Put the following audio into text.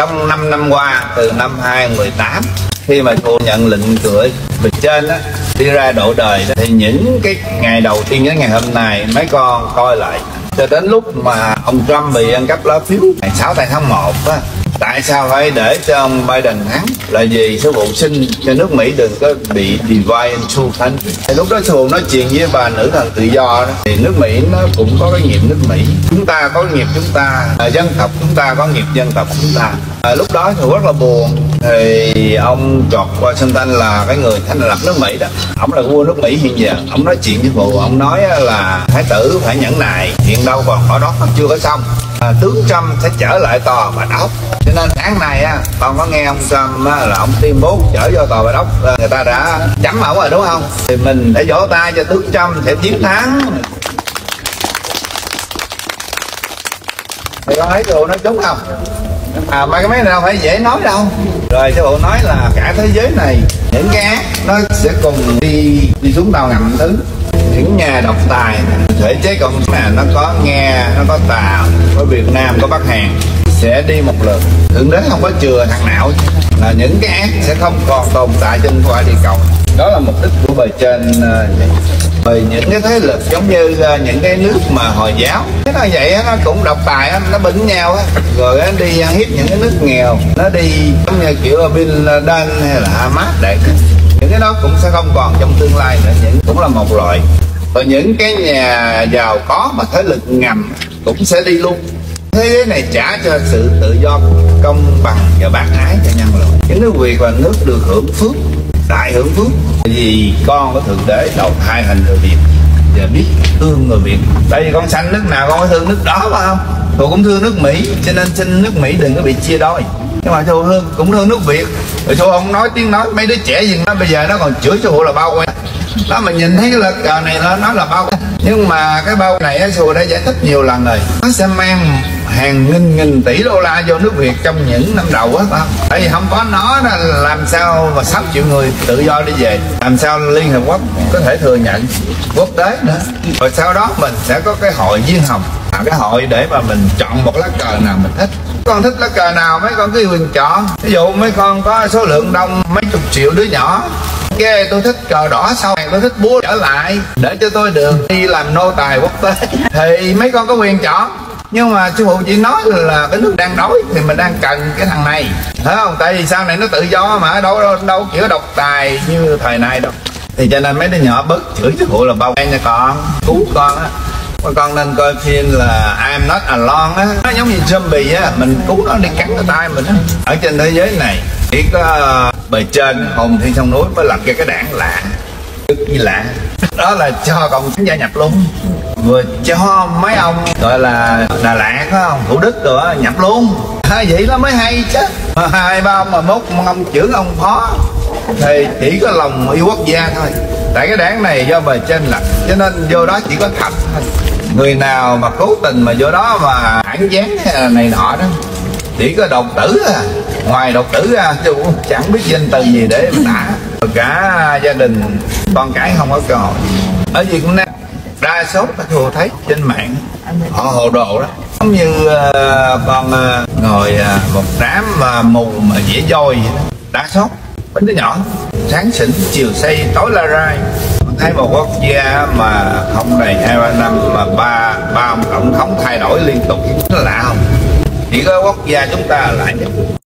Trong 5 năm qua, từ năm 2018, khi mà chùa nhận lệnh cửa bề trên á, đi ra độ đời đó, thì những cái ngày đầu tiên đến ngày hôm nay mấy con coi lại cho đến lúc mà ông Trump bị ăn cắp lá phiếu ngày 6 tháng 1 á, tại sao phải để cho ông Biden thắng? Là vì sư phụ xin cho nước Mỹ đừng có bị divide into two countries. Thì lúc đó sư phụ nói chuyện với bà nữ thần tự do đó, thì nước Mỹ nó cũng có cái nghiệp nước Mỹ, chúng ta có nghiệp chúng ta, dân tộc chúng ta có nghiệp dân tộc chúng ta. Lúc đó thì rất là buồn. Thì ông George Washington là cái người thành lập nước Mỹ đó, ông là vua nước Mỹ hiện giờ. Ông nói chuyện với phụ, ông nói là thái tử phải nhẫn nại, chuyện đâu còn ở đó chưa có xong. Tướng Trump sẽ trở lại tòa Bạch Ốc. Cho nên tháng này á, con có nghe ông Trump á, là ông tuyên bố trở vô tòa Bạch Ốc, người ta đã chấm ổng rồi đúng không? Thì mình phải vỗ tay cho tướng Trump sẽ chiến thắng. Thì con thấy cô nói đúng không? Mà cái mấy này đâu phải dễ nói đâu. Rồi sư phụ nói là cả thế giới này những cái ác nó sẽ cùng đi xuống tàu ngầm thứ. Những nhà độc tài thể chế cộng sản nó có Nga, nó có Tàu, có Việt Nam, có Bắc Hàn sẽ đi một lượt. Thượng đế không có chừa thằng nào, là những cái ác sẽ không còn tồn tại trên quả địa cầu. Đó là mục đích của bề trên. Rồi những cái thế lực giống như những cái nước mà Hồi giáo thế là vậy á, nó cũng độc tài á, nó bỉnh nhau á, rồi nó đi ăn hiếp những cái nước nghèo, nó đi giống như kiểu Bin Laden hay là Hamas đại những cái đó cũng sẽ không còn trong tương lai nữa, những cũng là một loại. Rồi những cái nhà giàu có mà thế lực ngầm cũng sẽ đi luôn. Thế giới này trả cho sự tự do, công bằng và bác ái cho nhân loại. Những nước Việt là nước được hưởng phước, đại hưởng phước, vì con của thượng đế đầu thai thành người Việt và biết thương người Việt. Tại vì con sanh nước nào con có thương nước đó phải không? Tôi cũng thương nước Mỹ, cho nên xin nước Mỹ đừng có bị chia đôi. Nhưng mà chú cũng thương nước Việt. Rồi chú không nói tiếng nói, mấy đứa trẻ gì nó bây giờ nó còn chửi chú là bao quanh. Đó mà nhìn thấy cái lật cờ này nó là bao. Nhưng mà cái bao này chú đã giải thích nhiều lần rồi. Nó sẽ mang hàng nghìn tỷ đô la vô nước Việt trong những năm đầu á. Tại vì không có nó làm sao mà 6 triệu người tự do đi về, làm sao Liên Hợp Quốc có thể thừa nhận, quốc tế nữa. Rồi sau đó mình sẽ có cái hội Diên Hồng, cái hội để mà mình chọn một lá cờ nào mình thích. Con thích lá cờ nào mấy con cứ quyền chọn. Ví dụ mấy con có số lượng đông mấy chục triệu đứa nhỏ, cái tôi thích cờ đỏ, sau này tôi thích búa trở lại để cho tôi được đi làm nô tài quốc tế, thì mấy con có quyền chọn. Nhưng mà sư phụ chỉ nói là cái nước đang đói thì mình đang cần cái thằng này, thấy không? Tại vì sau này nó tự do mà đâu kiểu độc tài như thời nay đâu. Thì cho nên mấy đứa nhỏ bớt chửi sư phụ là bao nha con, cứu con á. Con nên coi phim là I'm Not Alone á, nó giống như zombie á, mình cứu nó đi cắn cái tay mình á. Ở trên thế giới này chỉ có bề trên hồn thiên sông núi mới lập ra cái đảng lạ, cực kỳ lạ, đó là cho cộng sản gia nhập luôn, vừa cho mấy ông gọi là Đà Lạt phải không, Thủ Đức rồi nhập luôn. Vậy nó mới hay chứ. Hai ba ông mà mốt ông trưởng ông phó thì chỉ có lòng yêu quốc gia thôi. Tại cái đảng này do bề trên lập, cho nên vô đó chỉ có thật thôi. Người nào mà cố tình mà vô đó mà hãng dán này nọ đó chỉ có độc tử à. Ngoài độc tử ra chứ chẳng biết danh từ gì để mà打. Cả gia đình con cái không có cơ hội. Ở Việt Nam đa số các cô thấy trên mạng họ hồ đồ đó, giống như con ngồi một đám mù mà dễ dôi vậy đó. Đa số mấy đứa nhỏ sáng xỉn chiều say tối la rai. Thấy một quốc gia mà không đầy 2-3 năm mà ba ông tổng thống thay đổi liên tục, nó lạ không? Chỉ có quốc gia chúng ta là lạ nhất.